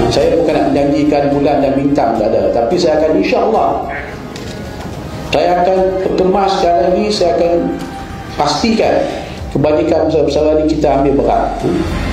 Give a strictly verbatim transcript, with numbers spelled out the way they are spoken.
Saya bukan nak menjanjikan bulan dan bintang, tak ada. Tapi saya akan, insya-Allah, saya akan kemas sekali lagi, saya akan pastikan kebajikan besar-besar ini kita ambil berat.